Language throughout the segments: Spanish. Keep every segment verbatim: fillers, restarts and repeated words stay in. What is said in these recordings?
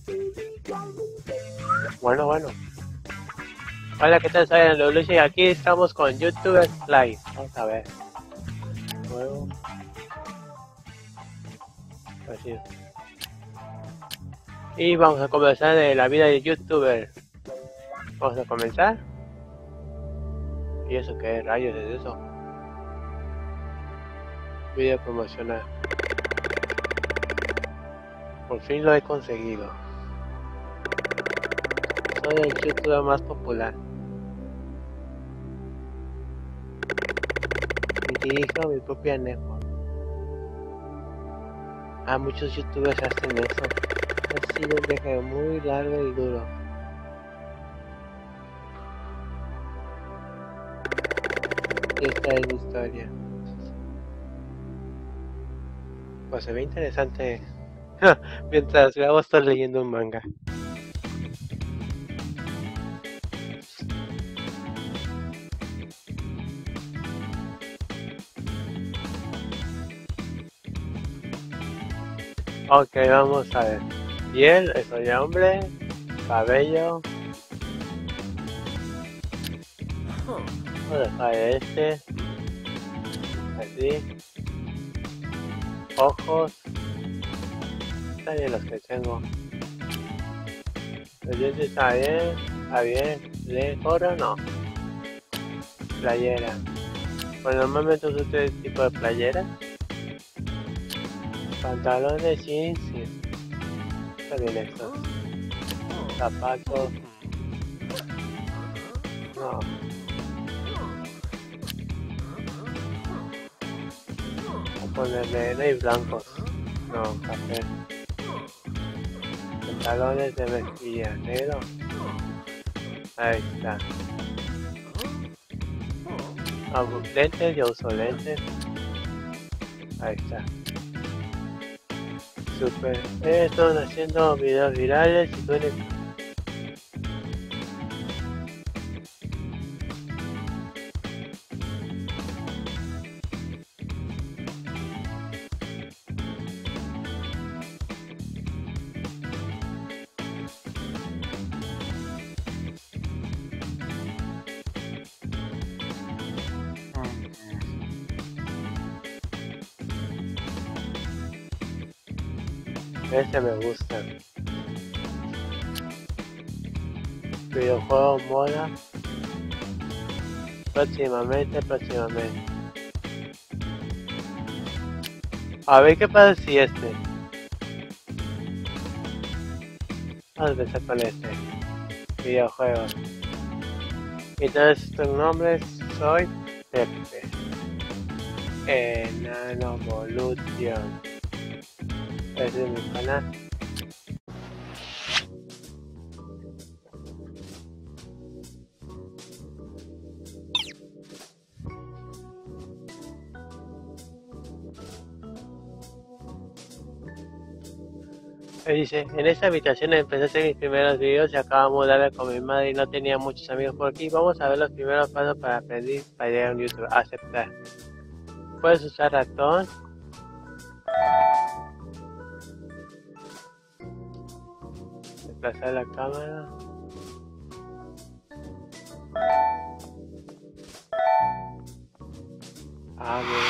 Bueno, bueno. Hola, ¿qué tal? Soy Luluche y aquí estamos con YouTube Live. Vamos a ver. Nuevo. Así. Y vamos a comenzar de la vida de YouTuber. Vamos a comenzar. ¿Y eso qué rayos es eso? Video promocional. Por fin lo he conseguido. Soy el youtuber más popular. Y dirijo mi propia network. Ah, muchos youtubers hacen eso. Ha sido un viaje muy largo y duro. Y esta es mi historia. Pues se ve interesante. Mientras grabo estoy leyendo un manga. Ok, vamos a ver. Piel, soy hombre. Cabello. Voy a dejar este. Así. Ojos. Están bien los que tengo. El diente está bien. Está bien. ¿Le oro? No. Playera. Pues normalmente uso este tipo de playera. Pantalones, jeans, sí. Está bien estos. Zapatos. No. Voy a ponerle no hay blancos. No, café. Pantalones de mezclilla negro. Ahí está. Ah, lentes, yo uso lentes. Ahí está. Super. Eh, estoy haciendo videos virales y tú eres... Este me gusta. Videojuego moda. Próximamente, próximamente. A ver qué pasa si este. Vamos a empezar con este. Videojuegos. Entonces estos nombres soy Pepe. Enano Evolution. Ese es mi canal. Me dice, en esta habitación empecé a hacer mis primeros videos y acabo de mudarme con mi madre y no tenía muchos amigos por aquí. Vamos a ver los primeros pasos para aprender para llegar a un YouTube. Aceptar. Puedes usar ratón. Desplazar la cámara. Abre.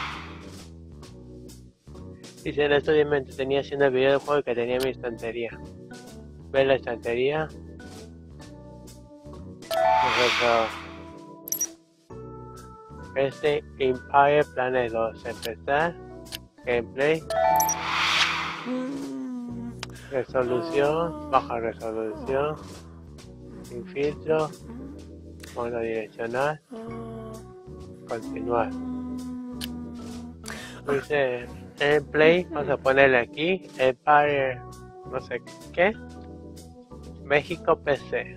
Dice, en estos días me entretenía haciendo el video del juego que tenía en mi estantería. Ver la estantería. Este Empire Planet dos. Empezar. Gameplay. Resolución. Baja resolución. Sin filtro. Mono direccional. Continuar. Dice Gameplay. Vamos a ponerle aquí. Empire. No sé qué. México P C.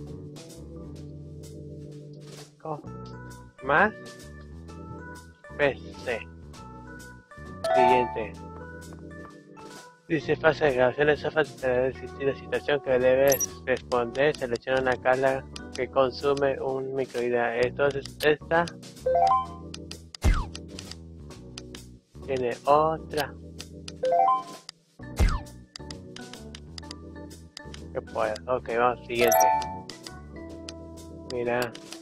Más P C. Siguiente. Dice fase de grabación. Esa fase tendrá existir la situación que debes responder. Selecciona una carga que consume un microidea. Entonces esta tiene otra. ¿Qué puedo? Ok, vamos, siguiente. Mira.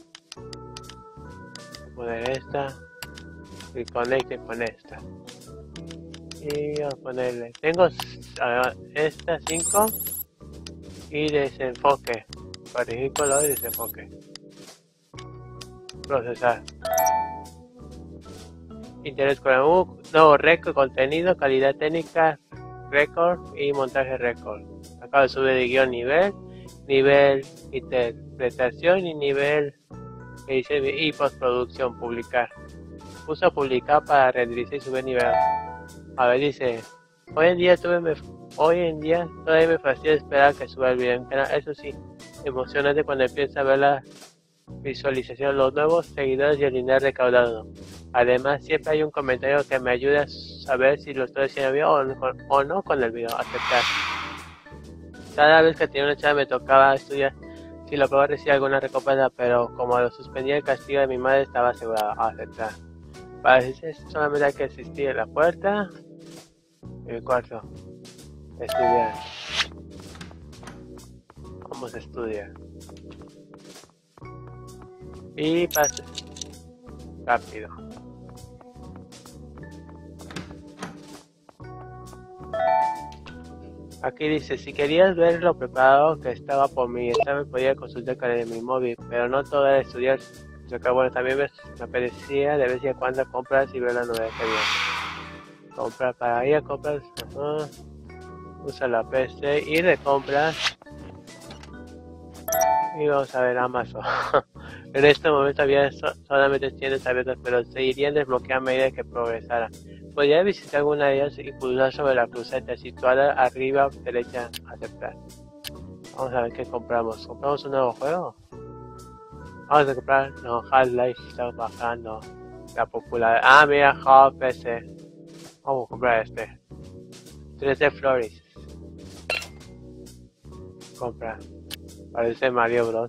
Voy a poner esta. Y conecte con esta. Y vamos a ponerle. Tengo uh, esta cinco. Y desenfoque. Corregir color y desenfoque. Procesar. Interés con U, nuevo récord, contenido, calidad técnica, récord y montaje récord. Acabo de subir de guión nivel, nivel interpretación y nivel edición y postproducción, publicar. Uso publicar para renderizar y subir nivel. A ver, dice, hoy en día tuve me, hoy en día todavía me fastidia esperar que suba el video. Eso sí, emocionante cuando empieza a ver la visualización, los nuevos seguidores y el dinero recaudado. Además, siempre hay un comentario que me ayuda a saber si lo estoy haciendo bien o no, o no con el video. Aceptar. Cada vez que tenía una charla me tocaba estudiar si lo puedo recibir alguna recompensa, pero como lo suspendí, el castigo de mi madre estaba asegurado. Aceptar. Para eso solamente hay que asistir a la puerta. Y el cuarto. Estudiar. Vamos a estudiar. Y pase. Rápido. Aquí dice, si querías ver lo preparado que estaba por mí, esta me podía consultar con el mi móvil, pero no todo era estudiar. O sea, bueno, también me apetecía de vez en cuando compras y ver la novedad que había. Comprar para ir a compras, uh, usa la P C, ir de compras. Y vamos a ver Amazon. En este momento había so solamente tiendas abiertas, pero se irían desbloqueando a medida que progresara. Podría visitar alguna de ellas y pulsar sobre la cruceta situada arriba derecha, aceptar. Vamos a ver qué compramos. ¿Compramos un nuevo juego? Vamos a comprar, no, Half-Life está bajando la popularidad. Ah, mira, Half P C. Vamos a comprar este. tres D Flores. Compra. Parece Mario Bros.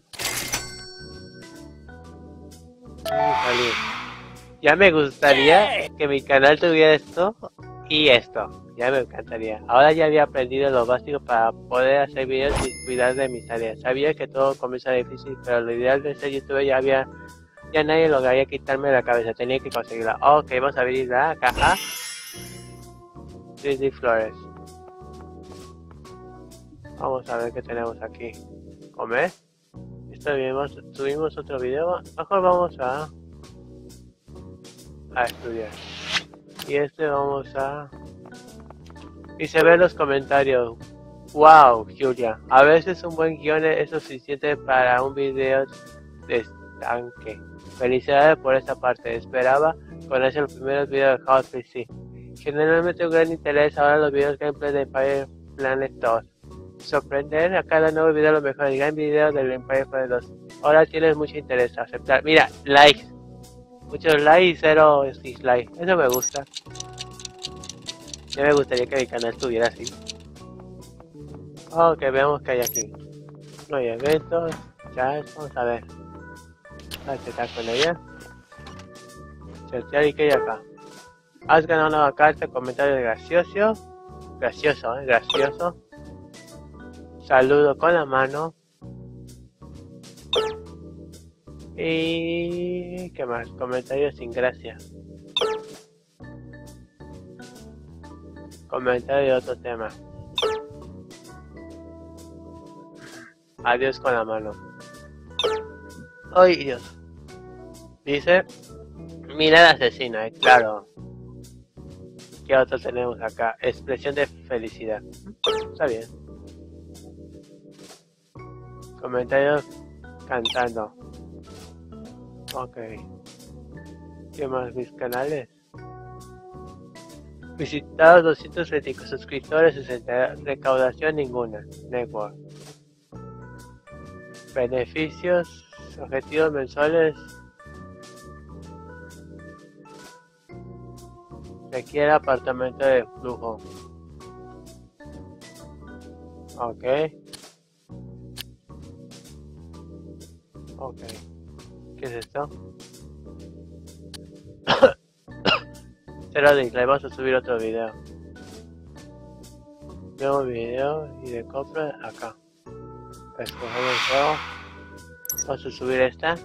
Salí. Ya me gustaría que mi canal tuviera esto y esto. Ya me encantaría. Ahora ya había aprendido lo básico para poder hacer videos y cuidar de mis tareas. Sabía que todo comienza difícil, pero lo ideal de ser youtuber ya había... Ya nadie lograría quitarme de la cabeza. Tenía que conseguirla. Ok, vamos a abrir la caja. tres D Flores. Vamos a ver qué tenemos aquí. Comer. Está bien, subimos otro video. Mejor vamos a... a estudiar. Y este vamos a... Y se ven los comentarios. Wow, Julia. A veces un buen guion es suficiente para un video de estanque. Felicidades por esta parte. Esperaba conocer los primeros videos de Hot P C. Generalmente un gran interés ahora los videos gameplay de Empire Planet dos. Sorprender a cada nuevo video lo mejor. El gran video del Empire Planet dos. Ahora tienes mucho interés. Aceptar. Mira, likes. Muchos likes y cero dislikes. Eso me gusta. Ya me gustaría que mi canal estuviera así. Ok, veamos qué hay aquí. No hay eventos. Chat, vamos a ver. A checar con ella. Searchar y qué hay acá. Has ganado una nueva carta. Comentario gracioso. Gracioso, eh. Gracioso. Saludo con la mano. Y... ¿qué más? Comentarios sin gracia. Comentario de otro tema. Adiós con la mano. ¡Ay, Dios! Dice... mirada asesina, eh, claro. ¿Qué otro tenemos acá? Expresión de felicidad. Está bien. Comentarios cantando. Ok. ¿Qué más? Mis canales. Visitados doscientos treinta y cinco suscriptores, sesenta. Recaudación ninguna. Network. Beneficios. Objetivos mensuales. Requiere apartamento de flujo. Ok. Ok. ¿Qué es esto? Cero dislike, vamos a subir otro video. Nuevo video y de compra acá. Escoger el juego. Vamos a subir esta.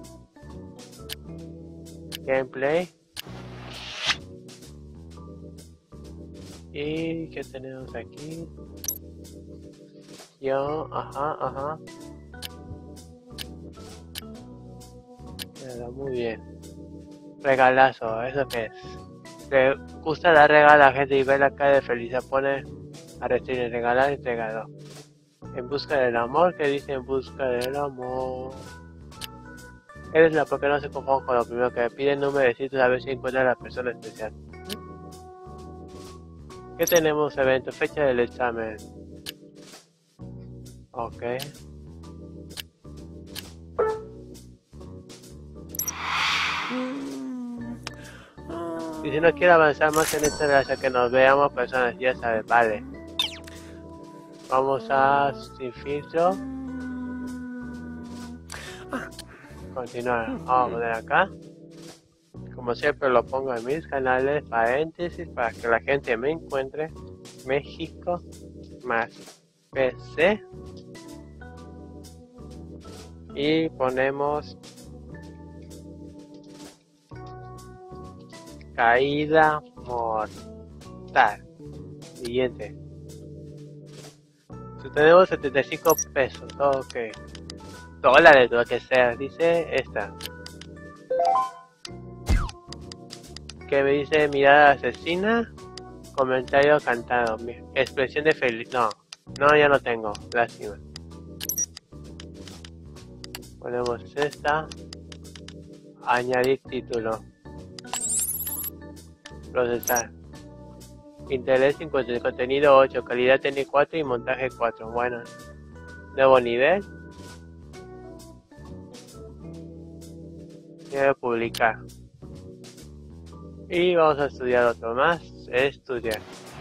Gameplay. Y ¿qué tenemos aquí? Yo, ajá, ajá. Pero muy bien. Regalazo, ¿eso qué es? Le gusta dar regalo a la gente y ver la cara de felicidad. Pone a recibir, regalar, entregado. En busca del amor, ¿qué dice en busca del amor? Eres la porque no se conforma con lo primero que me piden numerecitos a ver si encuentra a la persona especial. ¿Qué tenemos? Evento, fecha del examen. Ok. Y si no quiere avanzar más en esta relación que nos veamos personas, ya sabes, vale. Vamos a sin filtro. Continuar. Vamos a poner acá. Como siempre lo pongo en mis canales, paréntesis, para que la gente me encuentre. México más P C. Y ponemos caída mortal. Siguiente. Si tenemos setenta y cinco pesos, ok. Dólares, lo que sea. Dice esta. Que me dice mirada asesina. Comentario cantado. Expresión de feliz. No, no, ya no tengo. Lástima. Ponemos esta. Añadir título. Procesar. Interés cincuenta, contenido ocho, calidad técnica cuatro y montaje cuatro. Bueno. Nuevo nivel. Quiero publicar. Y vamos a estudiar otro más. Estudiar.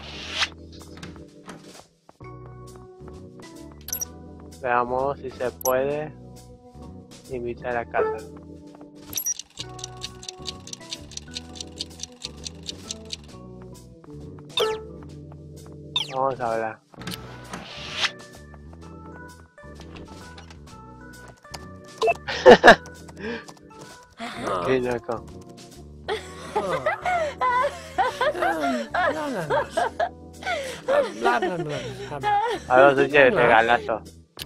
Veamos si se puede invitar a casa. Vamos a hablar. Qué loco. A los de regalazo.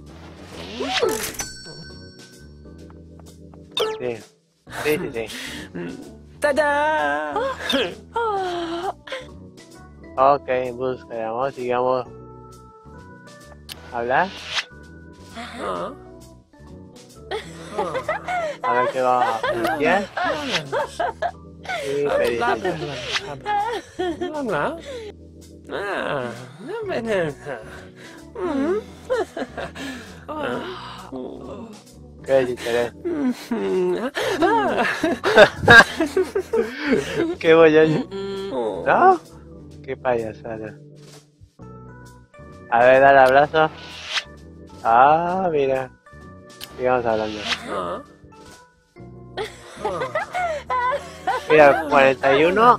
Sí, sí, sí, sí. ¡Tada! Ok, busca, vamos, sigamos. ¿Hablar? Ah. A ver qué va a iniciar. Y pedir. Habla. Ah, no venenja. ¿Qué es interés? ¿Qué voy a decir? ¿No? Qué payasada. A ver, dale abrazo. Ah, mira. Sigamos hablando. Mira, cuarenta y uno.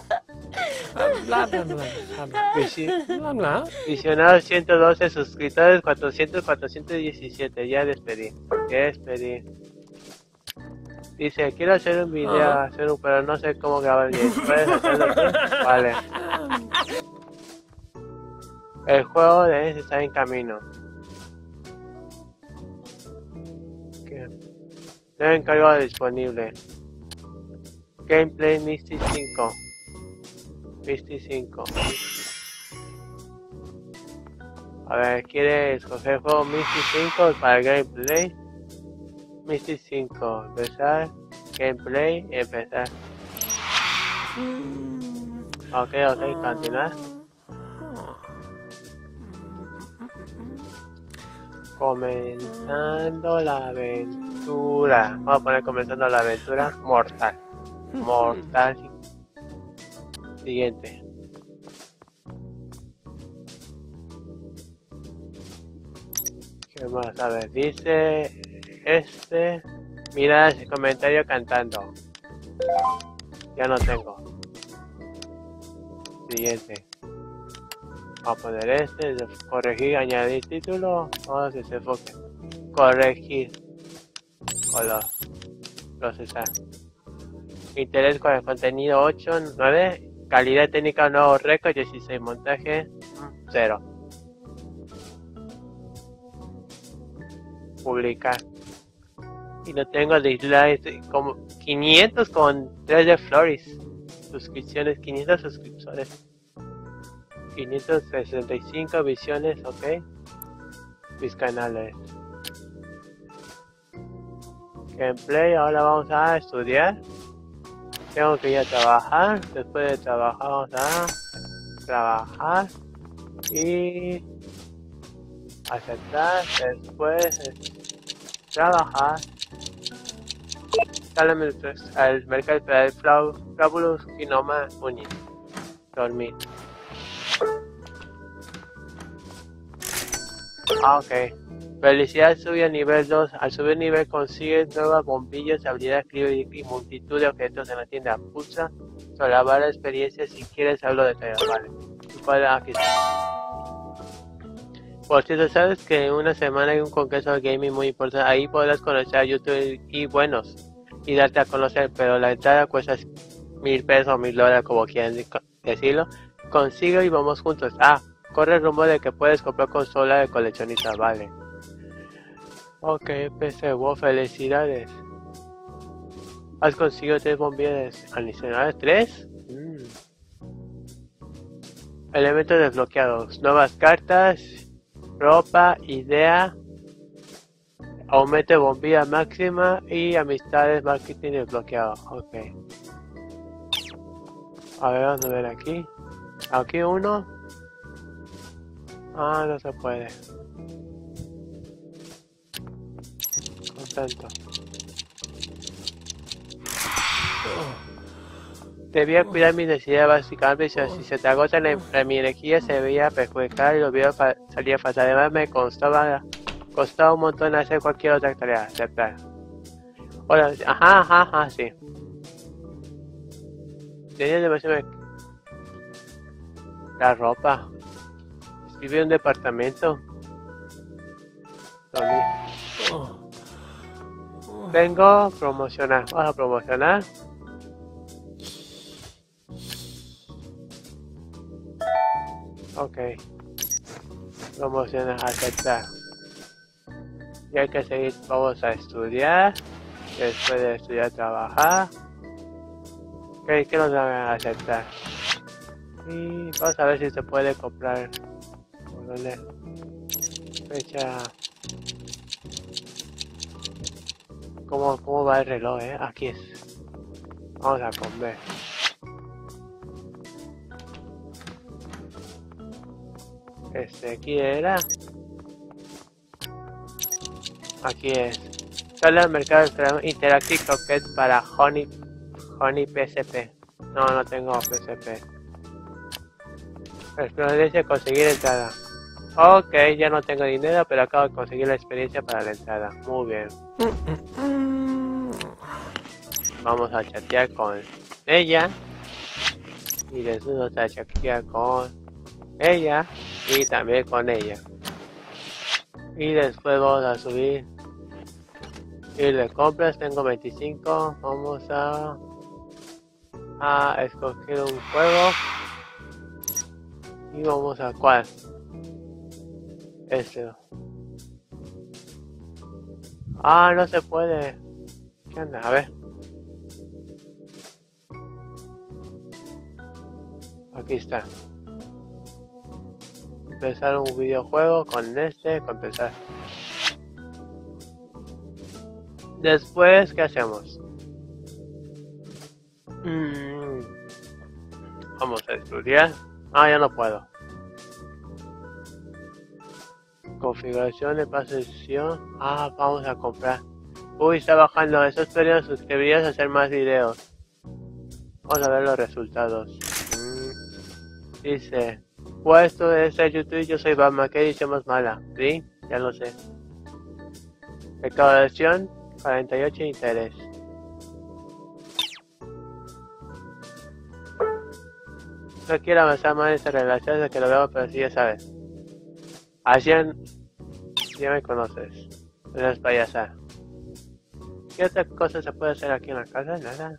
Visionados ciento doce, suscriptores cuatrocientos, cuatrocientos diecisiete. Ya despedí. Ya despedí. Dice, quiero hacer un video, Ah. hacer un, pero no sé cómo grabar bien. ¿Puedes hacerlo tú? Vale. El juego de ese está en camino. ¿Qué? Nuevo encargo disponible. Gameplay Misty cinco. Misty cinco. A ver, ¿quiere escoger el juego Misty cinco para el gameplay? Misty cinco. Empezar. Gameplay. Empezar. Ok, ok, continuar. Comenzando la aventura. Vamos a poner comenzando la aventura. Mortal. Mortal. Siguiente. ¿Qué más? A ver, dice este. Mira ese comentario cantando. Ya no tengo. Siguiente. Vamos a poner este, corregir, añadir título, vamos a que se enfoque. Corregir. Color. Procesar. Interés con el contenido ocho, nueve. Calidad técnica nuevo récord dieciséis. Montaje cero. Publicar. Y no tengo dislikes como quinientos con tres de Floris. Suscripciones, quinientos suscriptores. quinientos sesenta y cinco visiones, ok. Mis canales. Gameplay, ahora vamos a estudiar. Tengo que ir a trabajar. Después de trabajar vamos a trabajar. Y aceptar. Después de trabajar. Sale al mercado para el Fabulous Kinoma Uni. Dormir. Ah, ok. Felicidad sube a nivel dos. Al subir nivel consigues nuevas bombillas, habilidades y multitud de objetos en la tienda. Pulsa sobre la barra de experiencia si quieres algo de detallado. Vale. Vale, aquí está. Por cierto, sabes que en una semana hay un congreso de gaming muy importante. Ahí podrás conocer a YouTube y buenos y darte a conocer, pero la entrada cuesta mil pesos o mil dólares, como quieran decirlo. Consigo y vamos juntos. Ah, corre el rumor de que puedes comprar consola de coleccionista, vale. Ok, P C, wow, felicidades. ¿Has conseguido tres bombillas adicionales? ¿Tres? Mm. Elementos desbloqueados. Nuevas cartas. Ropa, idea. Aumento de bombilla máxima. Y amistades, marketing desbloqueado. Ok. A ver, vamos a ver aquí. Aquí uno. Ah, no se puede. Contento. Debía cuidar mi necesidad básicamente, si se te agota la, la, mi energía se veía perjudicada y los videos fa salía fatal. Además me costaba, costaba un montón hacer cualquier otra tarea. Aceptar. Hola, ajá, ajá, ajá, sí. Tenía demasiado... La ropa. Vive en un departamento. Vengo a promocionar. Vamos a promocionar. Ok. Promocionar, aceptar. Y hay que seguir. Vamos a estudiar. Después de estudiar, trabajar. Ok, ¿qué nos van a aceptar? Y vamos a ver si se puede comprar. ¿Por dónde? Fecha. ¿Cómo, ¿Cómo va el reloj, eh? Aquí es. Vamos a comer. Este, aquí era. Aquí es. Sale al mercado Interactive Croquet para Honey, Honey P S P. No, no tengo P S P. Experiencia conseguir entrada. Ok, ya no tengo dinero, pero acabo de conseguir la experiencia para la entrada. Muy bien. Vamos a chatear con ella. Y después vamos a chatear con ella. Y también con ella. Y después vamos a subir. Y de compras tengo veinticinco. Vamos a... A escoger un juego. Y vamos a cuál. Este. Ah, no se puede. ¿Qué onda? A ver. Aquí está. Empezar un videojuego con este, con empezar. Después, ¿qué hacemos? Mm. Vamos a estudiar. Ah, ya no puedo. Configuración de pasesión. Ah, vamos a comprar. Uy, está bajando. Esos periodos suscribirías a hacer más videos. Vamos a ver los resultados. Mm. Dice, puesto de este YouTube, yo soy Batman. ¿Qué dice más mala? Sí, ya lo sé. Recaudación, cuarenta y ocho interés. No quiero avanzar más en esta relación de que lo veo, pero sí ya sabes. Hacían... Ya me conoces. No es payasa. ¿Qué otra cosa se puede hacer aquí en la casa? Nada.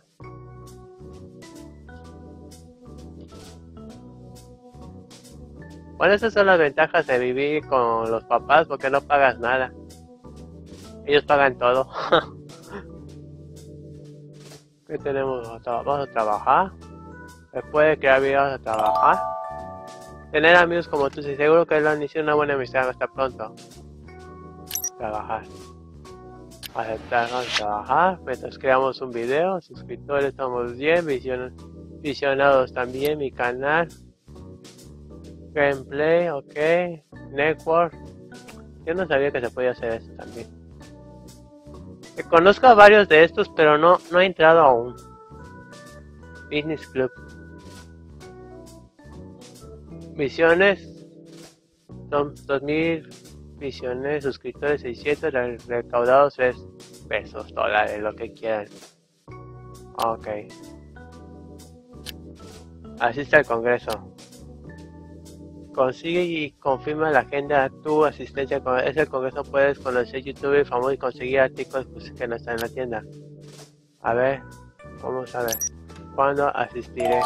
Bueno, esas son las ventajas de vivir con los papás porque no pagas nada. Ellos pagan todo. ¿Qué tenemos? Vamos a trabajar. Después de crear videos a trabajar. Tener amigos como tú, sí, seguro que lo han hecho una buena amistad. Hasta pronto. Trabajar. Aceptar, vamos a trabajar. Mientras creamos un video. Suscriptores estamos bien. Vision, visionados también. Mi canal. Gameplay, ok. Network. Yo no sabía que se podía hacer eso también. Conozco a varios de estos, pero no, no he entrado aún. Business Club. Visiones. Son dos mil visiones, suscriptores seiscientos, recaudados tres pesos, dólares, lo que quieran. Ok. Asiste al congreso. Consigue y confirma la agenda tu asistencia con ese congreso. Puedes conocer youtuber famoso y conseguir artículos que no están en la tienda. A ver, vamos a ver. ¿Cuándo asistiré?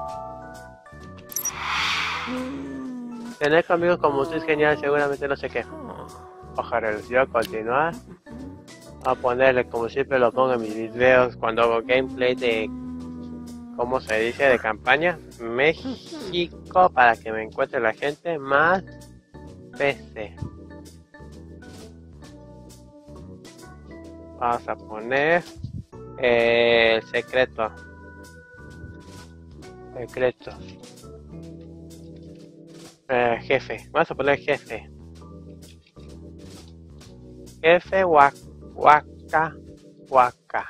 Tener amigos como tú es genial, seguramente no sé qué. Hoja reducida, continuar. A ponerle como siempre lo pongo en mis videos cuando hago gameplay de... ¿Cómo se dice? De campaña. México, para que me encuentre la gente, más P C. Vamos a poner eh, el secreto. Secreto. Eh, jefe. Vamos a poner jefe. Jefe Waka Waka Waka.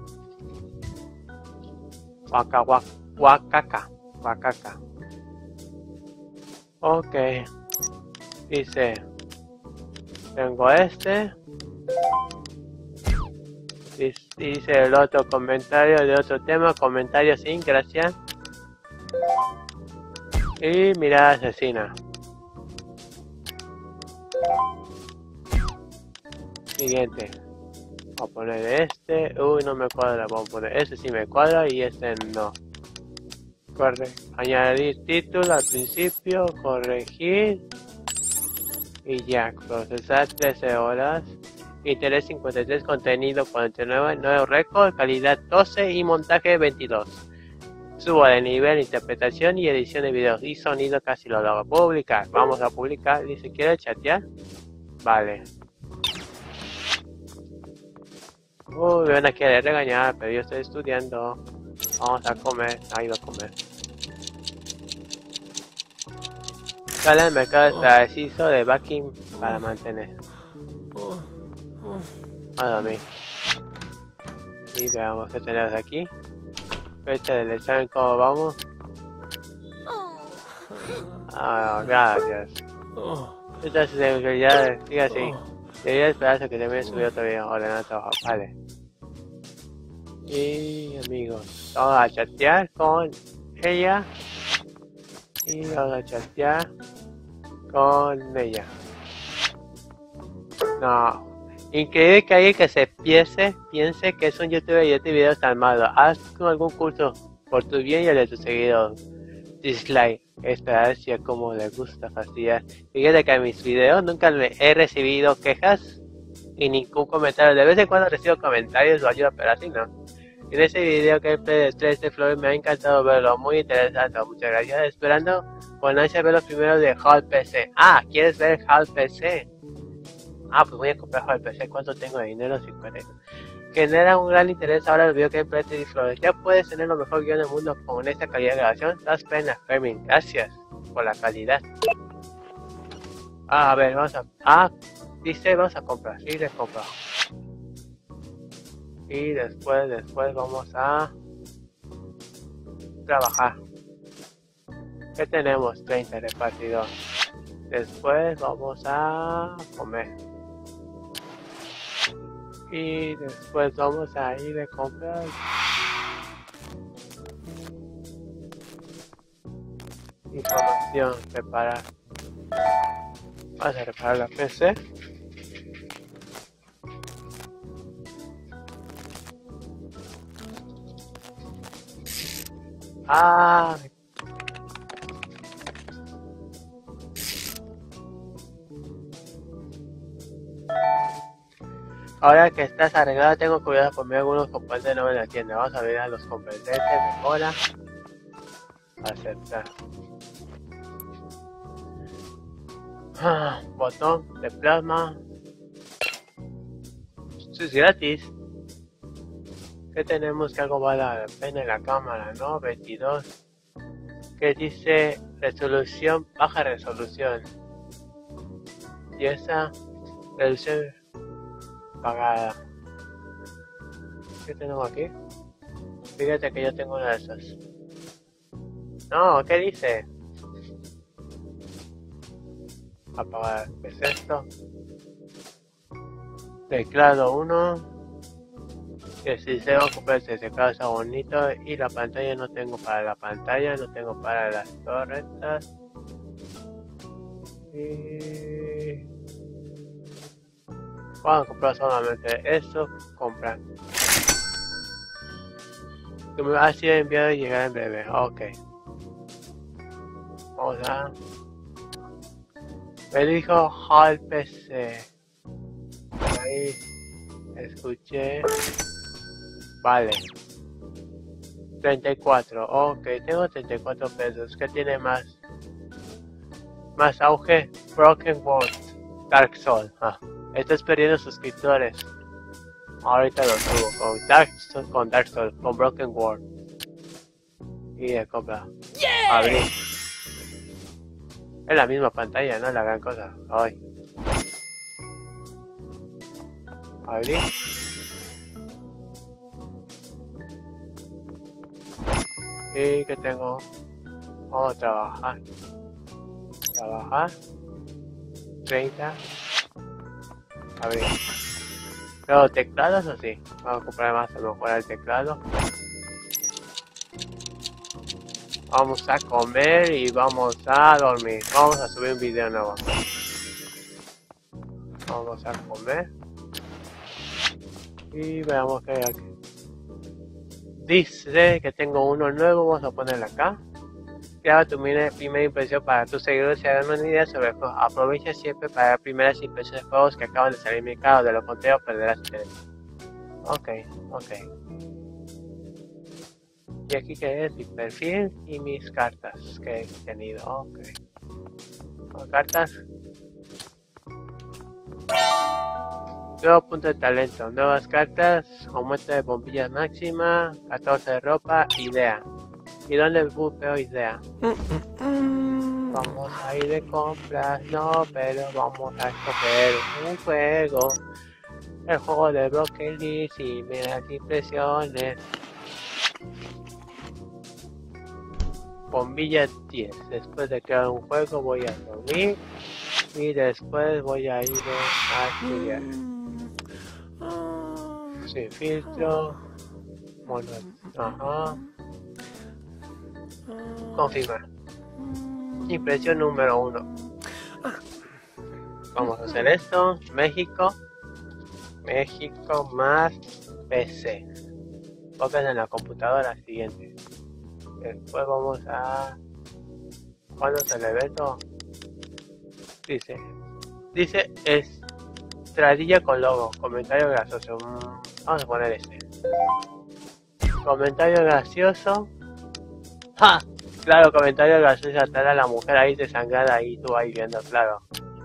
Waka Waka Wakaka. Wakaka. Ok. Dice. Tengo este. Dice el otro comentario de otro tema. Comentario sin gracias. Y mirada asesina. Siguiente. Voy a poner este. Uy, no me cuadra. Vamos a poner este sí me cuadra y este no. Corre. Añadir título al principio. Corregir. Y ya. Procesar trece horas. Interés cincuenta y tres. Contenido cuarenta y nueve. Nuevo récord. Calidad doce. Y montaje veintidós. Subo de nivel, interpretación y edición de videos. Y sonido casi lo logro. Publicar. Vamos a publicar. Dice, ¿quiere chatear? Vale. Uy, me van a querer regañar, pero yo estoy estudiando. Vamos a comer. Ha ido a comer. Sale al mercado preciso de backing para mantener. A dormir. Y veamos qué tenemos aquí. Fecha del examen, ¿cómo vamos? Ah, gracias. Estas seguridades, sigue así. Debería esperarse a que termine su video todavía. Ordenar trabajo, vale. Y amigos, vamos a chatear con ella. Y vamos a chatear con ella. No. Increíble que alguien que se piense, piense que es un youtuber y este video está malo. Haz algún curso por tu bien y el de tus seguidores. Dislike. Esperar si a como le gusta fastidiar. Fíjate que en mis videos nunca he recibido quejas y ningún comentario. De vez en cuando recibo comentarios o ayuda, pero así no. En ese video que de tres de Flores me ha encantado verlo. Muy interesante. Muchas gracias. Esperando con ansia ver los primeros de Hall P C. Ah, ¿quieres ver Hall P C? Ah, pues voy a comprar Hall P C. ¿Cuánto tengo de dinero? cincuenta. Genera un gran interés ahora el video que de Flores. Ya puedes tener lo mejor guión del mundo con esta calidad de grabación. Das pena, Fermin. Gracias por la calidad. Ah, a ver, vamos a... Ah, dice, vamos a comprar. Sí, les compro. Y después, después vamos a... trabajar. ¿Qué tenemos? treinta repartidor. Después vamos a comer. Y después vamos a ir de compras. Información, preparar. Vamos a reparar la P C. Ah. Ahora que estás arreglado, tengo cuidado por mí algunos componentes no me la entienden. Vamos a ver a los componentes, mejora. Aceptar. Ah, botón de plasma. Esto es gratis. ¿Qué tenemos que algo vale la pena en la cámara? ¿No? veintidós. ¿Qué dice? Resolución, baja resolución. Y esa resolución pagada. ¿Qué tenemos aquí? Fíjate que yo tengo una de esas. No, ¿qué dice? Apagar. ¿Qué es esto? Teclado uno. El sistema completo de teclado está bonito. Y la pantalla no tengo para la pantalla, no tengo para las torretas. Y... vamos a comprar solamente eso. Comprar. Que me ha sido enviado y llegar en breve. Ok. Vamos a... me dijo Hall P C. Ahí escuché. Vale. treinta y cuatro. Ok, tengo treinta y cuatro pesos. ¿Qué tiene más? Más auge. Broken World. Dark Souls. Ah, estás perdiendo suscriptores. Ahorita lo subo. Con Dark Souls, con Dark Souls, con Broken World. Y de compra. Abrir. Es la misma pantalla, no la gran cosa. Ay. Abrir. Y que tengo. Vamos a trabajar. Trabajar. treinta. Abrir. Pero teclados o sí. Vamos a comprar más a mejorar el teclado. Vamos a comer y vamos a dormir. Vamos a subir un video nuevo. Vamos a comer. Y veamos qué hay aquí. Dice que tengo uno nuevo. Vamos a ponerlo acá. Graba tu primera impresión para tus seguidores y hagan una idea sobre el juego. Aprovecha siempre para primeras impresiones de juegos que acaban de salir en el mercado. De lo contrario perderás interés. Ok, ok. Y aquí que es mi perfil y mis cartas que he tenido. Ok. Con cartas. Nuevo punto de talento. Nuevas cartas. Aumento de bombillas máxima. catorce de ropa. Idea. ¿Y dónde veo idea? Vamos a ir de compras. No, pero vamos a escoger un juego. El juego de Broken List y miras impresiones. Bombilla diez. Después de crear un juego voy a dormir y después voy a ir a estudiar. Sin filtro. Mono. Ajá. Confirmar. Impresión número uno. Vamos a hacer esto. México. México más P C. Focus en la computadora siguiente. Después vamos a... ¿cuándo es el evento? Dice... Dice estradilla con logo. Comentario gracioso. Vamos a poner este. Comentario gracioso. ¡Ja! Claro, comentario gracioso. Atar a la mujer ahí desangrada ahí. Tú ahí viendo, claro.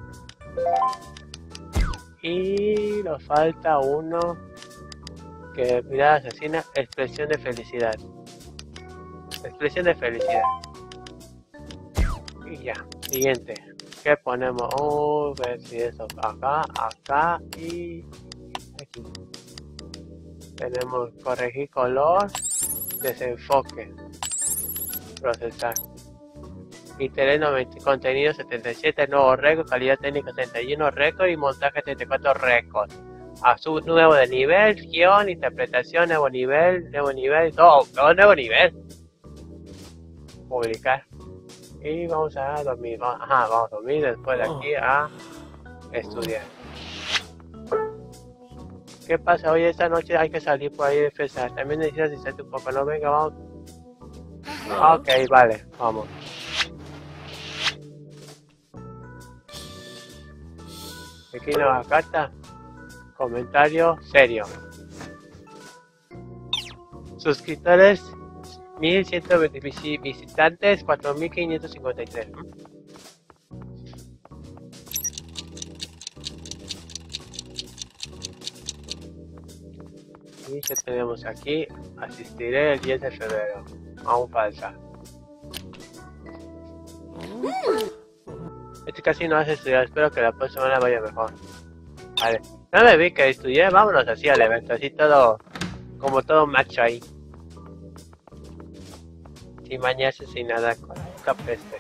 Y nos falta uno. Que mirada asesina. Expresión de felicidad. Expresión de felicidad. Y ya. Siguiente. ¿Qué ponemos? Oh, ver si eso acá, acá y aquí. Tenemos corregir color, desenfoque, procesar. Interés noventa, contenido setenta y siete, nuevo récord, calidad técnica setenta y uno récord y montaje setenta y cuatro récord. Azul nuevo de nivel, guión, interpretación, nuevo nivel, nuevo nivel, todo, todo nuevo nivel. Publicar. Y vamos a dormir. Va- Ajá, vamos a dormir después de aquí a estudiar. ¿Qué pasa? Hoy esta noche hay que salir por ahí de fiesta. También necesitas distraerte un poco, ¿no? Venga, vamos. Ah, Ok, vale, vamos. Aquí nueva carta. Comentario serio. Suscriptores mil ciento veinte, visi- visitantes cuatro mil quinientos cincuenta y tres. Y ya tenemos aquí, asistiré el diez de febrero. Aún falta. Este casi no hace estudiar, espero que la próxima semana vaya mejor. Vale. No me vi que estudié, vámonos así al evento, así todo, como todo macho ahí. Sin bañarse, sin nada, con poca peste.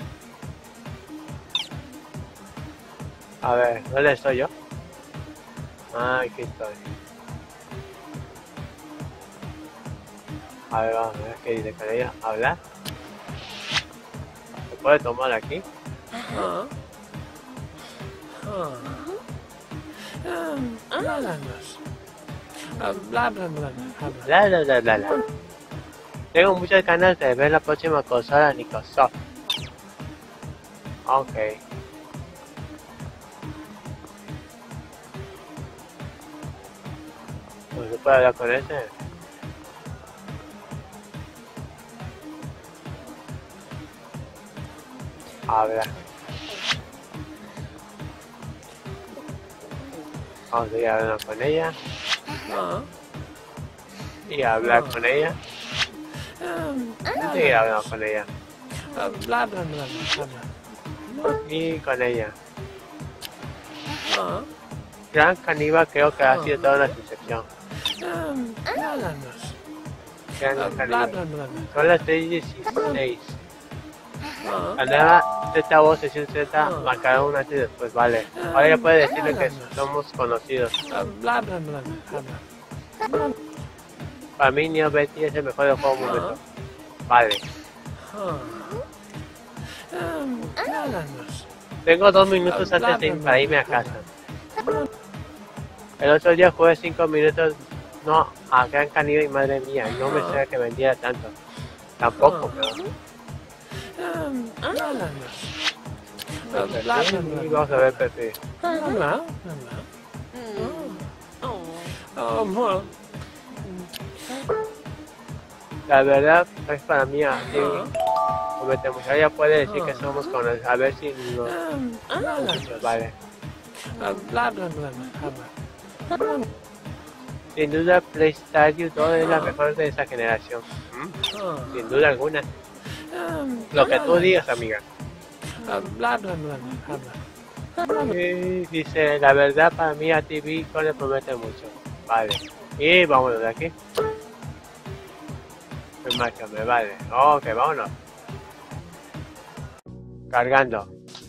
A ver, ¿dónde estoy yo? Ah, aquí estoy. A ver, vamos a ver qué dice con ella. ¿Hablar? ¿Se puede tomar aquí? ah, ah. Um, háblanos. Ah, bla, bla, bla, bla, bla. La, la, la, la, la. Tengo muchas ganas de ver la próxima consola Microsoft. Ok. Pues se puede hablar con ese. Habla. Vamos a ir hablando con ella. Ah, Y hablar con ella. um, Y seguir hablando con ella. ah, bla, bla, bla, bla, bla. Y con ella. Ah, Gran Caníbal creo que ha sido toda una excepción. um, háblanos. Gran Ah, bla, Caníbal. bla, bla, bla. Son las seis dieciséis. Ah, La nueva Z voz sesión Z marcará un antes y después, vale. Ahora ya puede decirle que somos conocidos. ah, bla, bla, bla, bla, bla. Para mí Neo Betty es el mejor del juego momento. Vale. Ah, um, háblanos. Tengo dos minutos antes de ir para irme a casa. El otro día jugué cinco minutos, no, a Gran Caníbal y madre mía, no me sé que vendiera tanto. Tampoco, pero... Um, háblanos. Ah, bla, bla, bla, Y bla. vamos a ver perfil. Bla, bla, bla. Oh, bueno. La verdad es para mí así. Cometemos, ella puede decir que somos conocidos, a ver si nos... Um, háblanos. Vale. Ah, bla, bla, bla, bla, bla. Sin duda PlayStation dos es la mejor de esa generación. ¿Mm? Ah, Sin duda alguna. um, Lo que tú digas, amiga. ah, bla, bla, bla, bla, bla. Y dice, la verdad para mí a T V con le promete mucho. Vale. Y vámonos de aquí. Pues márchame, vale. Ok, vámonos. Cargando.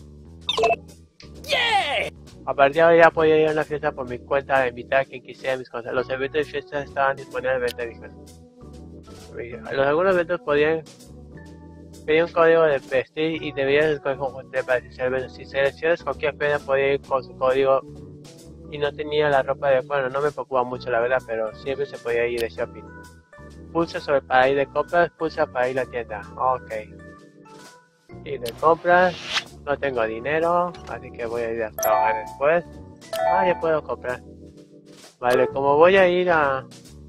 A partir de ahora ya podía ir a una fiesta por mi cuenta, invitar a quien quisiera mis cosas. Los eventos de fiesta estaban disponibles en venta digital. Los algunos eventos podían pedir un código de vestir y debías escoger conjunto para iniciar el evento. Si seleccionas cualquier prenda podía ir con su código y no tenía la ropa de bueno, no me preocupa mucho la verdad, pero siempre se podía ir de shopping. Pulsa sobre para ir de compras, pulsa para ir a la tienda. Ok. Ir de compras, no tengo dinero, así que voy a ir a trabajar después. Ah, ya puedo comprar. Vale, como voy a ir a...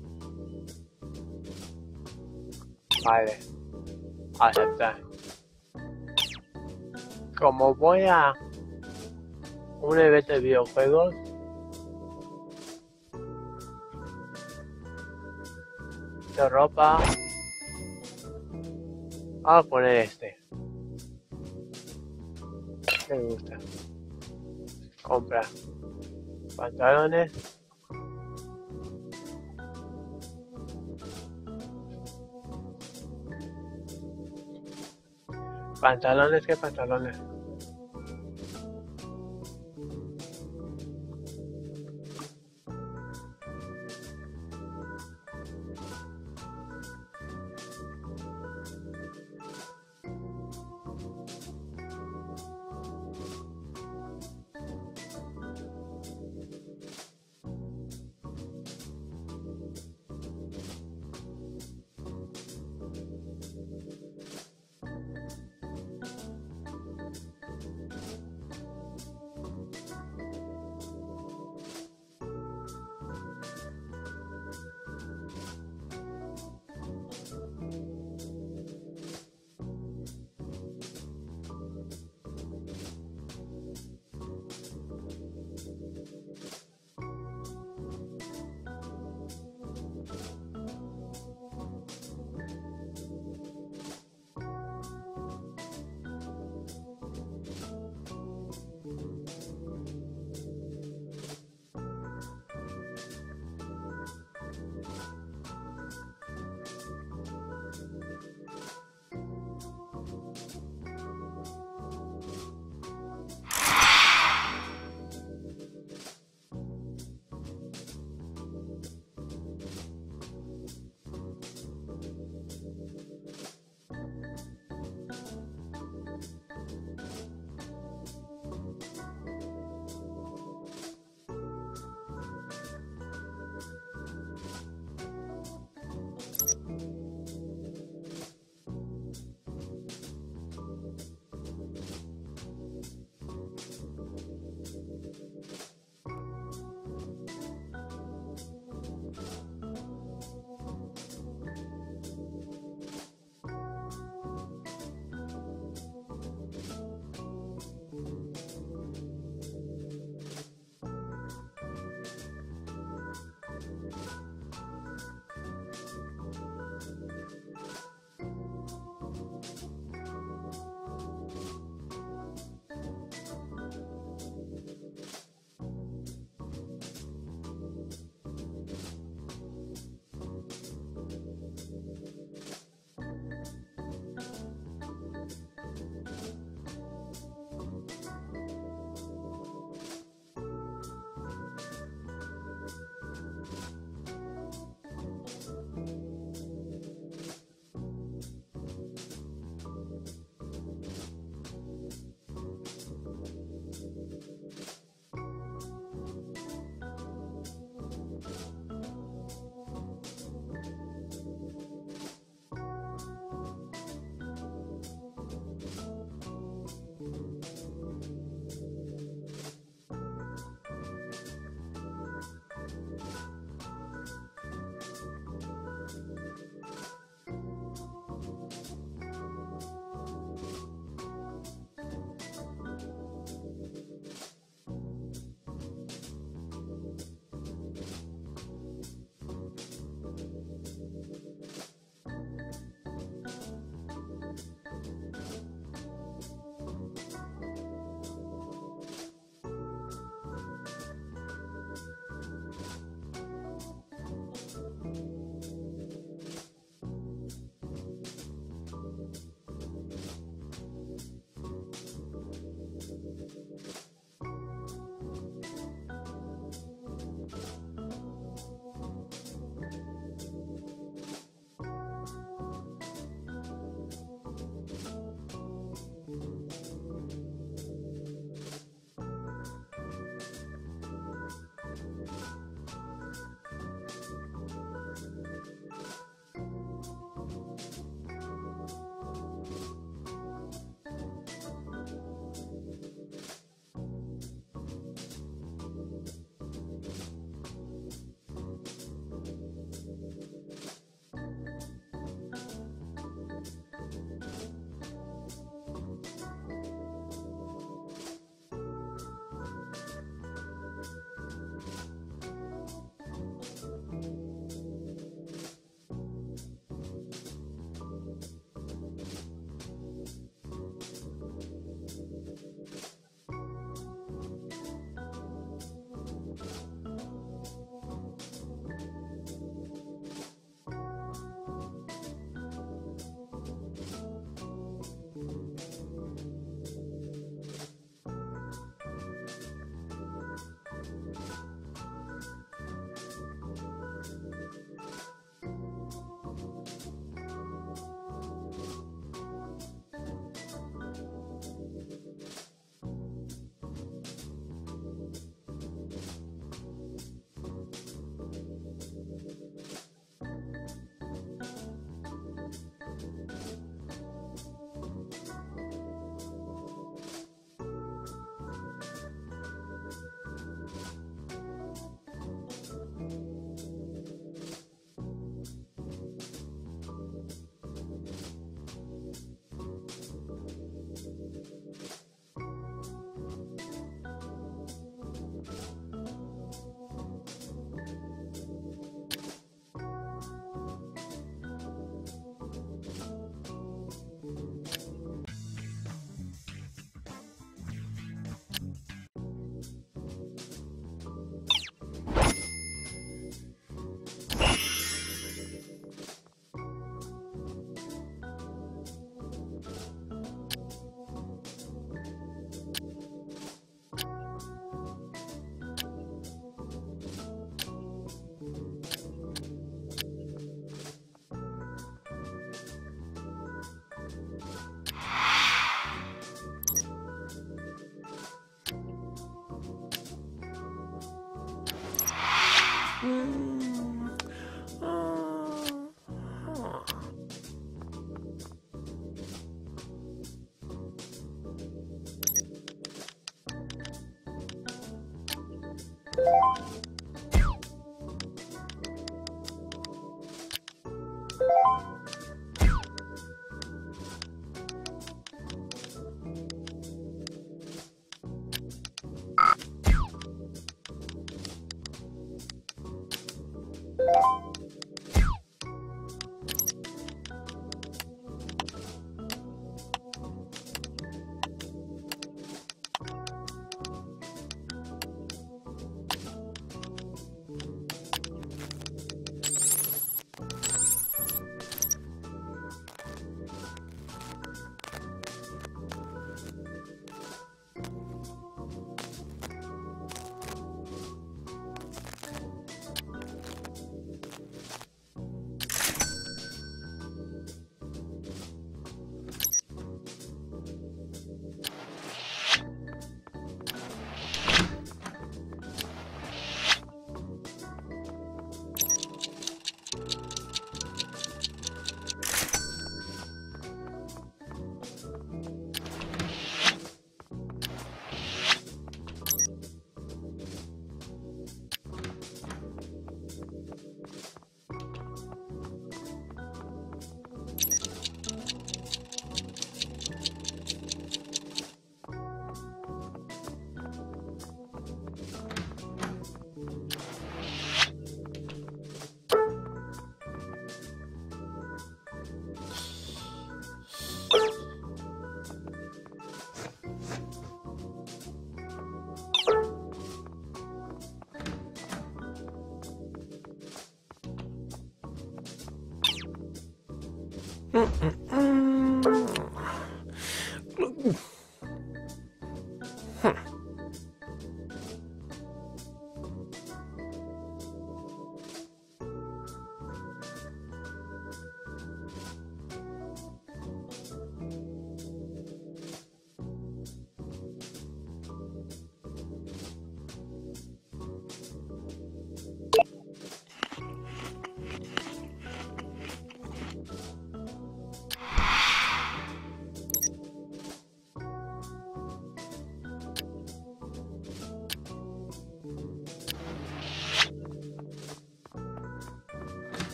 Vale. Aceptar. Como voy a un evento de videojuegos, de ropa, vamos a poner este. Me gusta. Compra pantalones. Pantalones, ¿qué pantalones?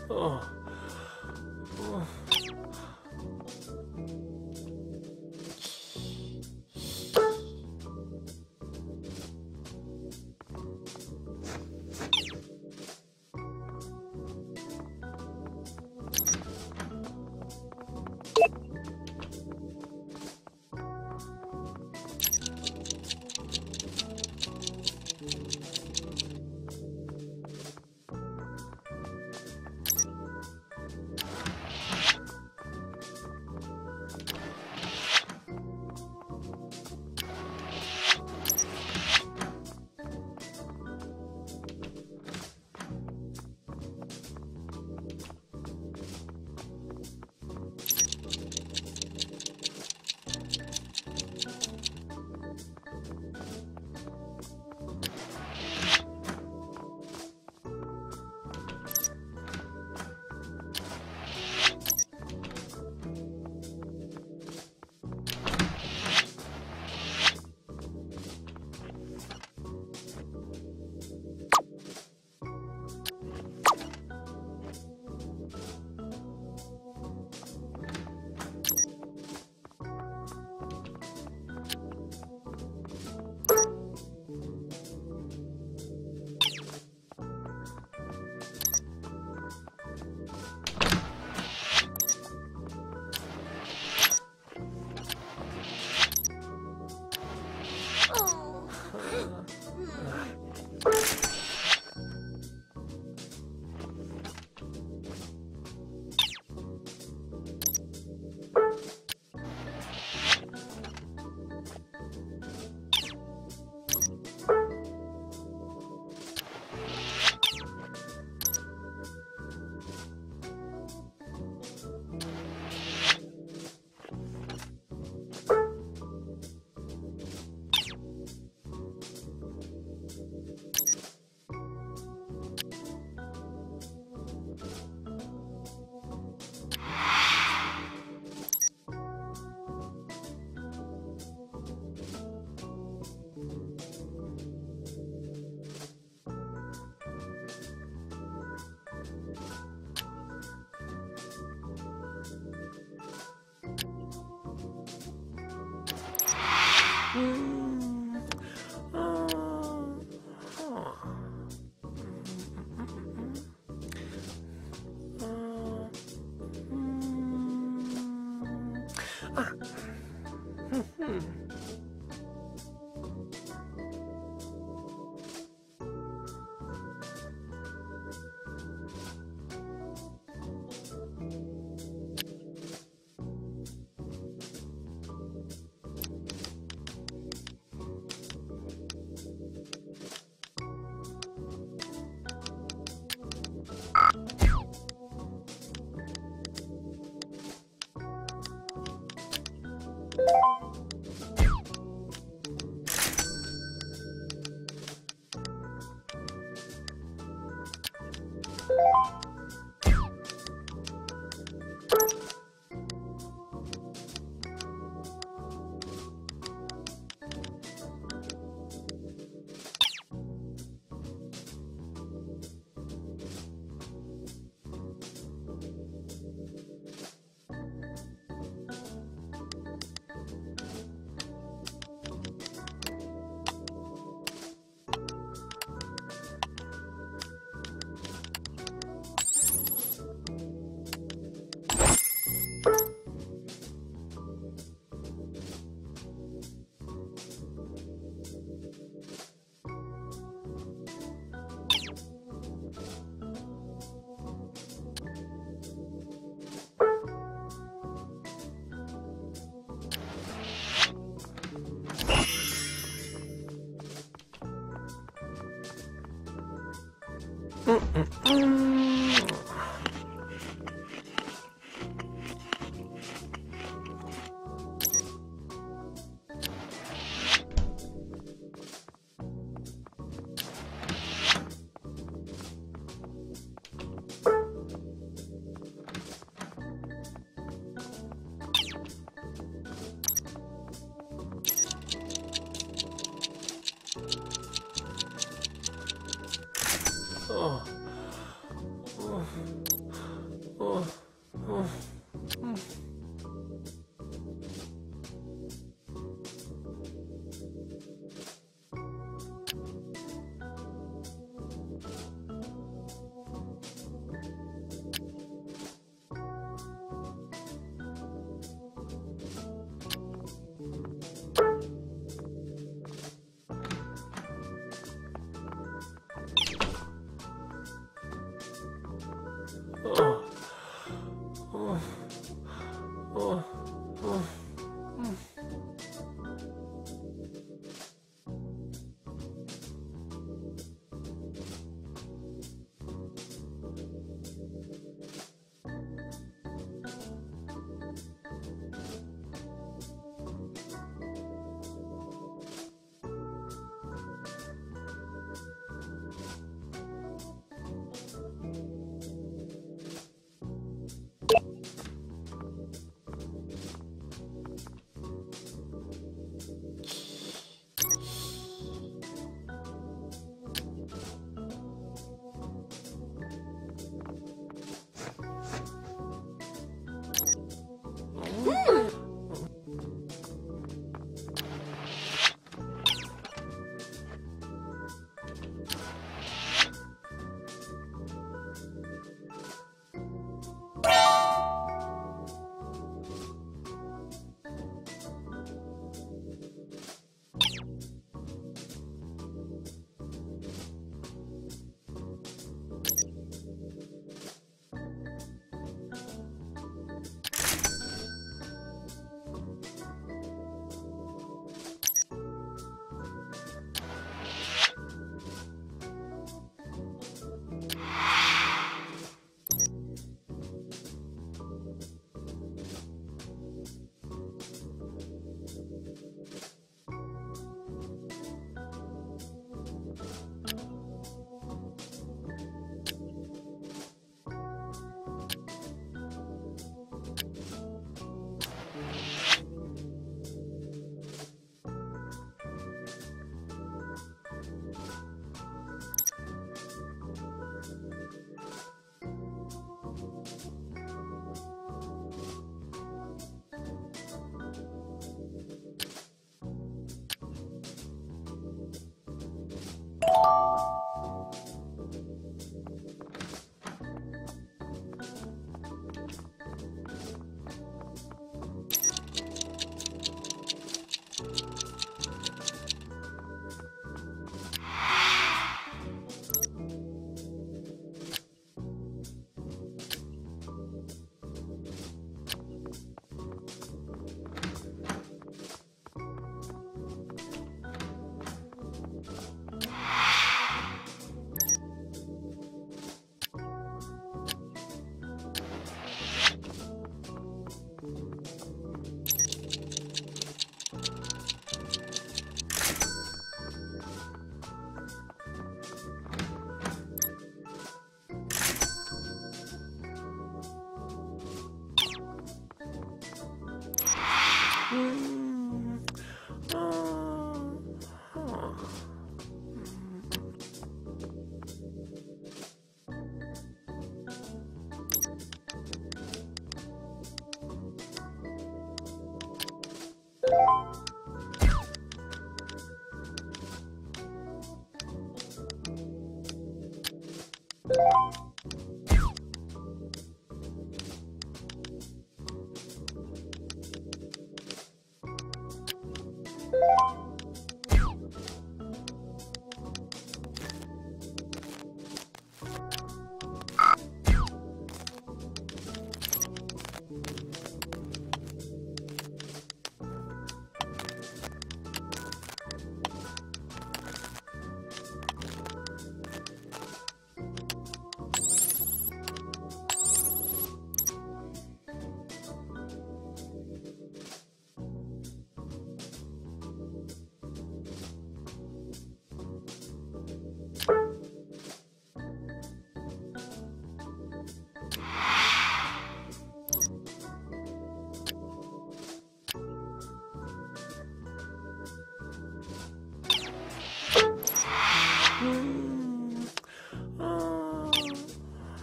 Oh. Oh. Mm. Uh, huh. Uh, mm. Ah. Hmm. Oh. Oh.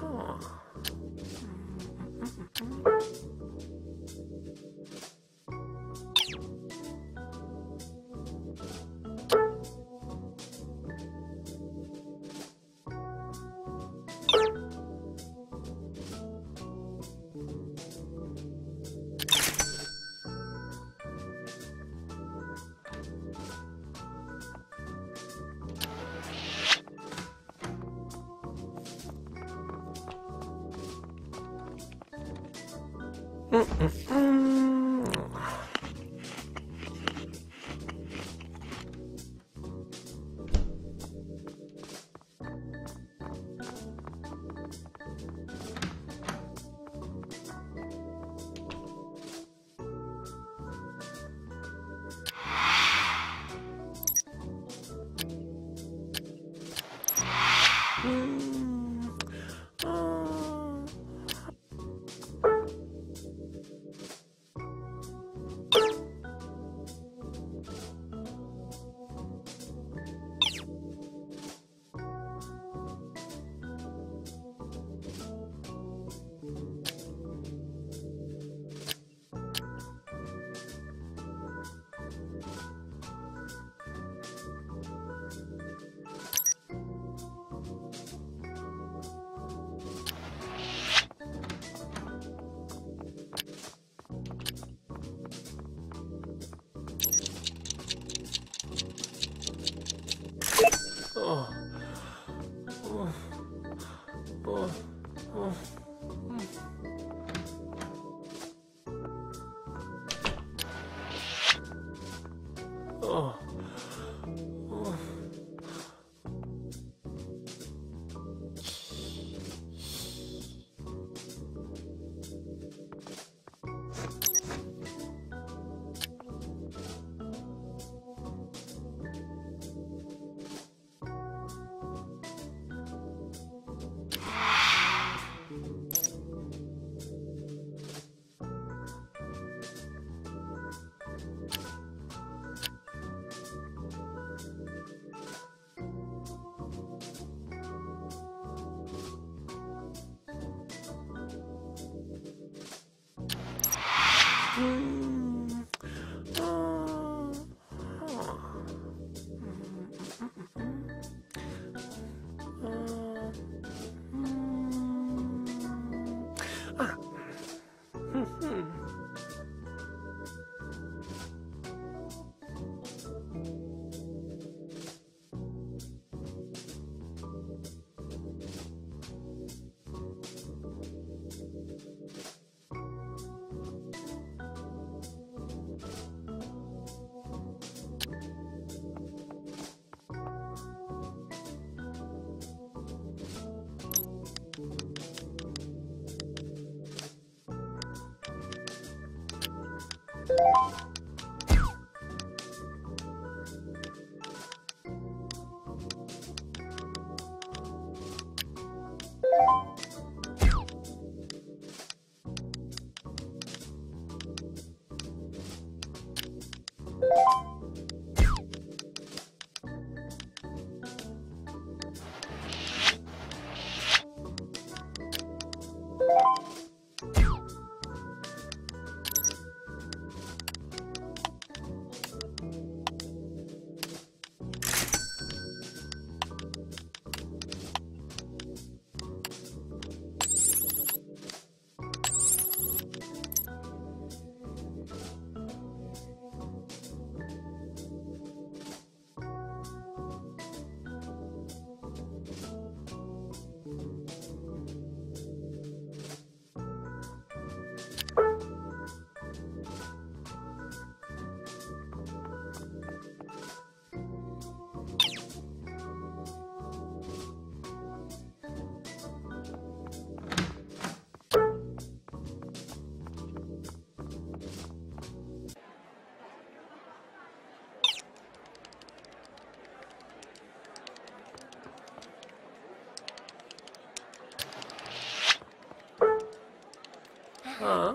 Huh?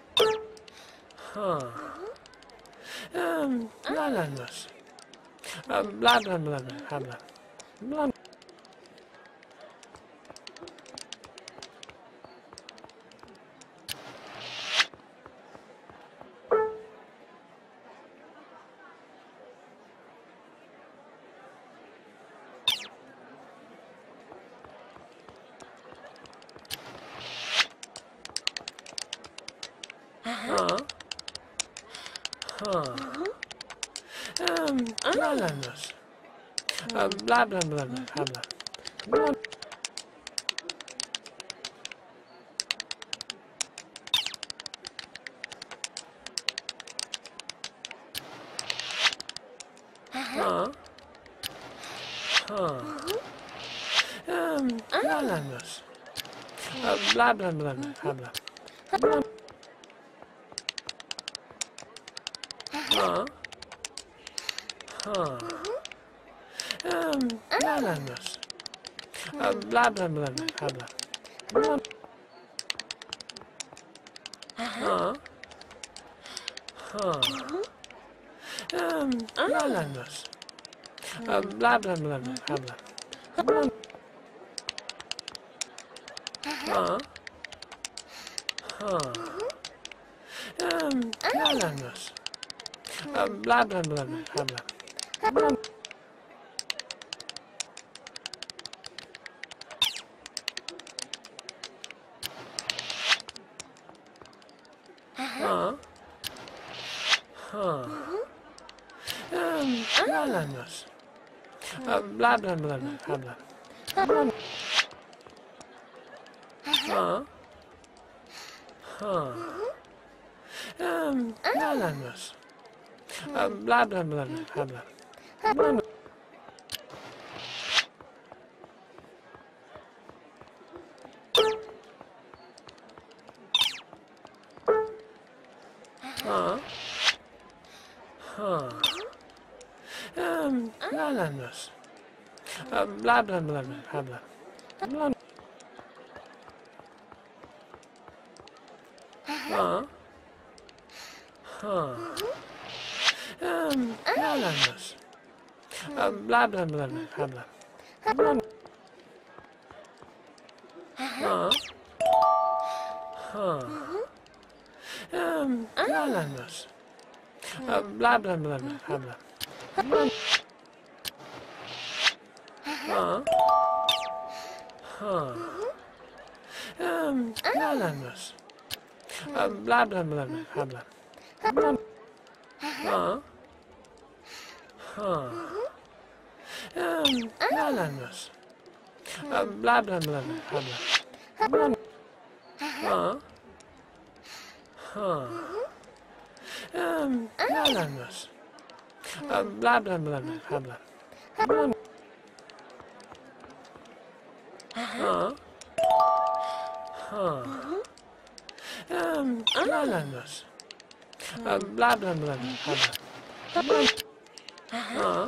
Huh. Um, blah-blah-blah. Um, blah-blah-blah. Blah-blah. Blah. Huh? Huh. Um, bananas. Um, blah, blah, blah, blah, blah, blah. Blah. Huh? Huh. Um, bananas. Um, blah, blah, blah, blah, blah. Blah. Huh? Huh. Um, bananas. Um, blah, blah, blah, blah, blah. Blah. Huh? Huh. Um, bananas. Um, blah, blah, blah, blah, blah. Blah. Huh? Huh. Um, bananas. Um, blah, blah, blah, blah, blah. Blah. Huh? Huh. Um, bananas. Um, blah, blah, blah, blah, blah. Blah. Huh? Huh. Um, bananas. Um, blah, blah, blah, blah, blah. Blah. Huh? Huh. Um, bananas. Um, blah, blah, blah, blah, blah. Blah. Huh? Huh. Um, bananas. Um, blah, blah, blah, blah, blah. Blah. Huh? Huh. Um, bananas. Um, blah, blah, blah, blah, blah. Blah. Huh? Huh. Um, bananas. Um, blah, blah, blah, blah, blah. Blah. Huh? Huh. Um, bananas. Um, blah, blah, blah, blah, blah. Blah. Huh? Huh. Um, bananas. Um, blah, blah, blah, blah, blah. Blah. Huh? Huh. Um, bananas. Um, blah, blah, blah, blah, blah. Blah. Huh?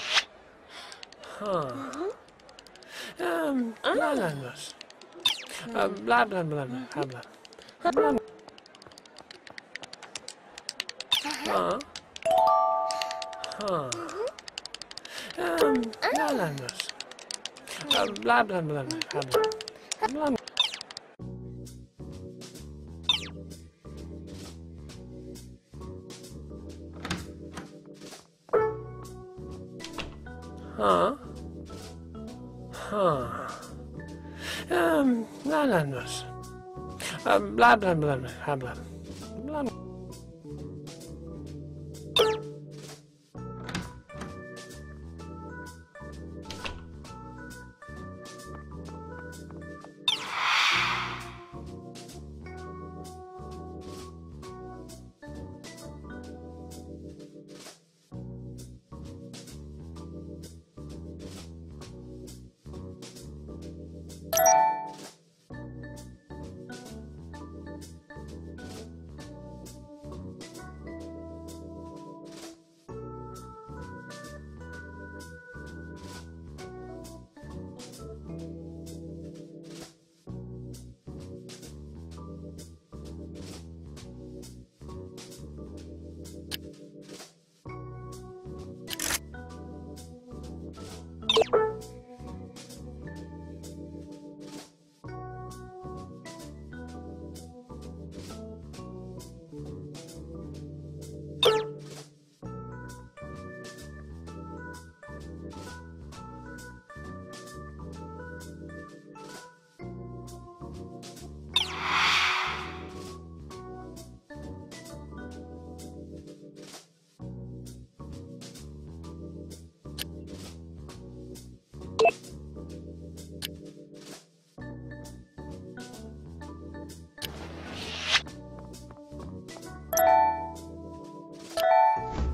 Huh. Um, bananas. Um, blah, blah, blah, blah, blah. Blah. Huh? Huh. Um, bananas. Um, blah, blah, blah, blah, blah. Blah. Huh? Huh. Um, bananas. Um, blah, blah, blah, blah, blah. Blah.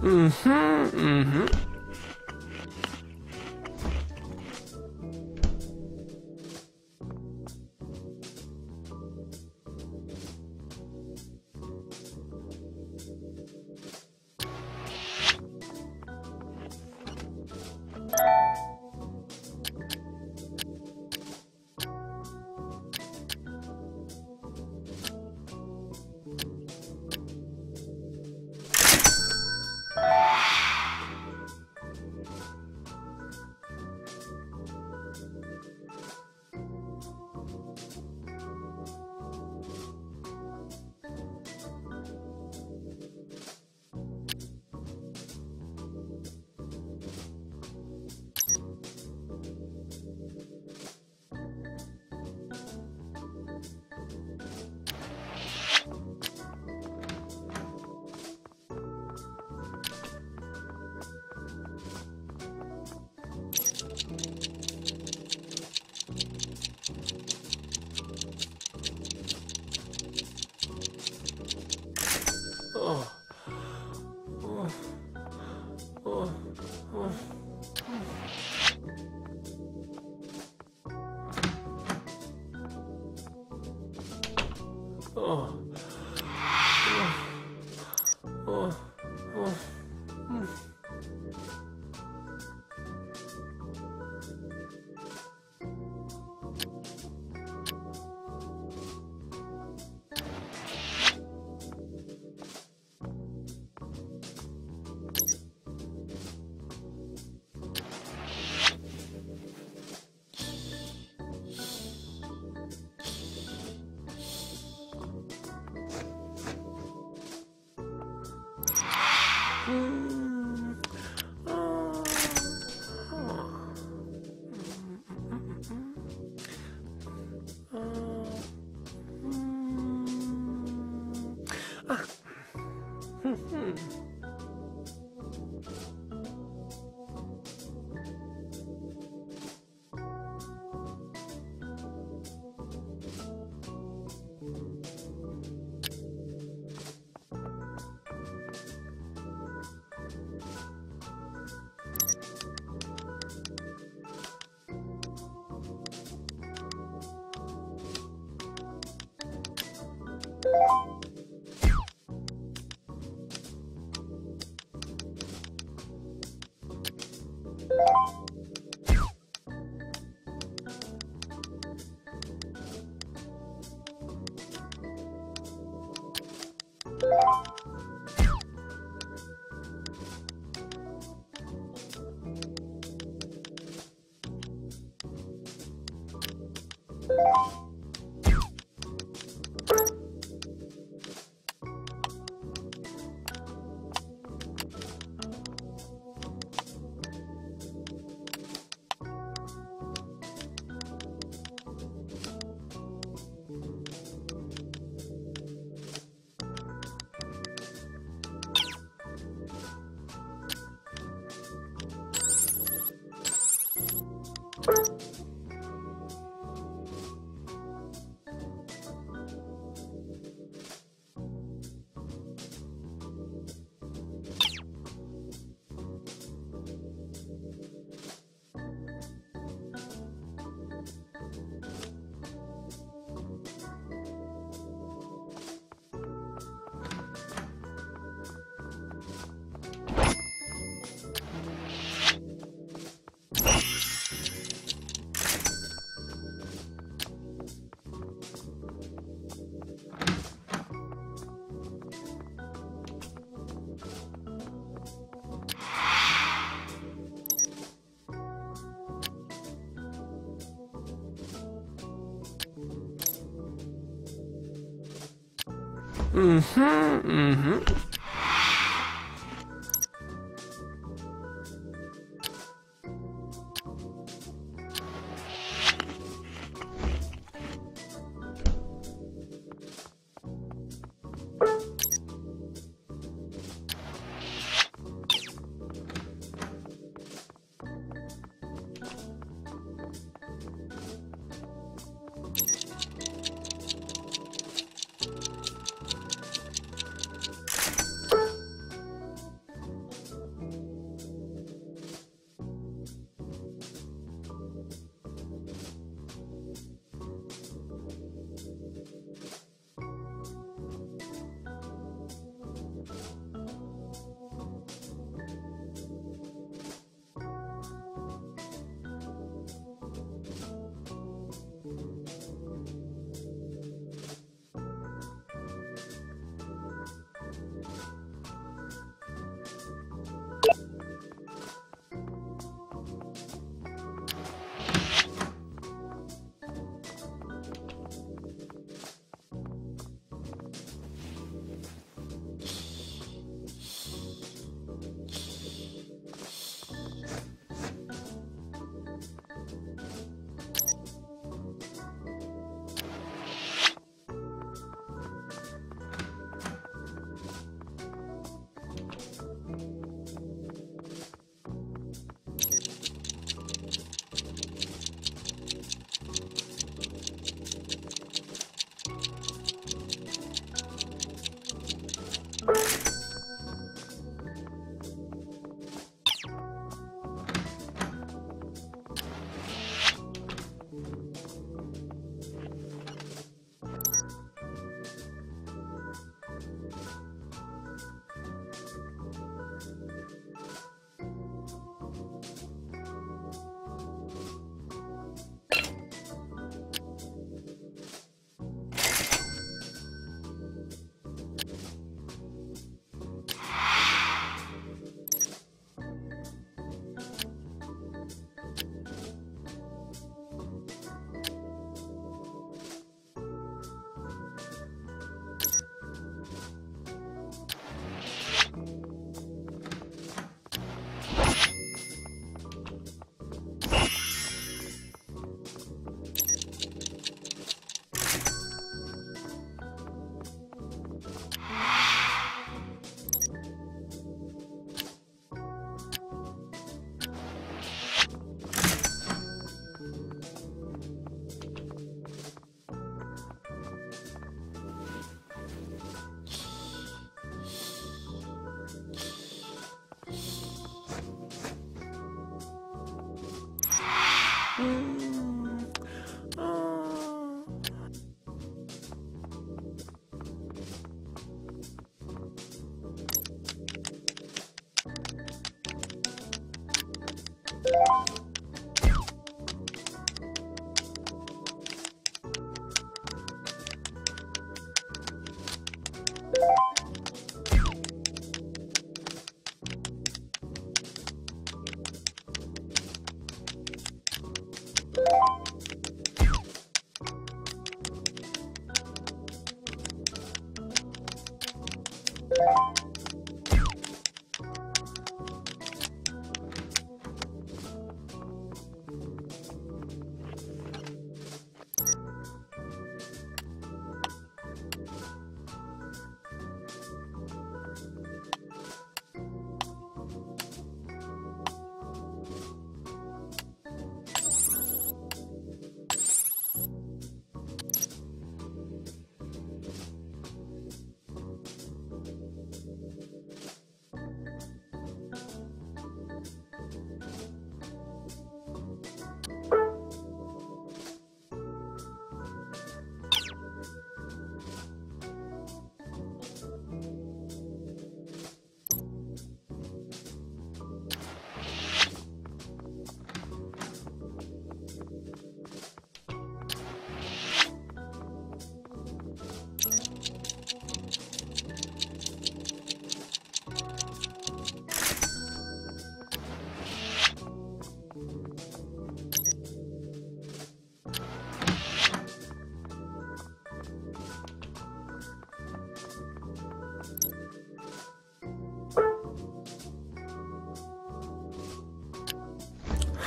Mhm, mhm. Oh. Oh. Oh. Oh. Oh. Oh. Oh. Mm. Mm. Oh. Oh. Oh. Mm. Ah. Mhm. Mhm. Mhm.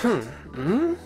Hmm?